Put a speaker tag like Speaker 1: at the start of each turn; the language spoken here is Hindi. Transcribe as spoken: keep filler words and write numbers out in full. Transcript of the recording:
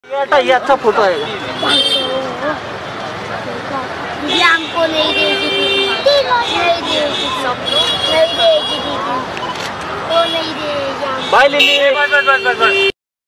Speaker 1: बेटा ये अच्छा फोटो आएगा।
Speaker 2: दीदी हमको नहीं देगी, नहीं देगी, नहीं देगी दीदी, वो नहीं देगी।
Speaker 1: Bye Lily. बस बस बस बस।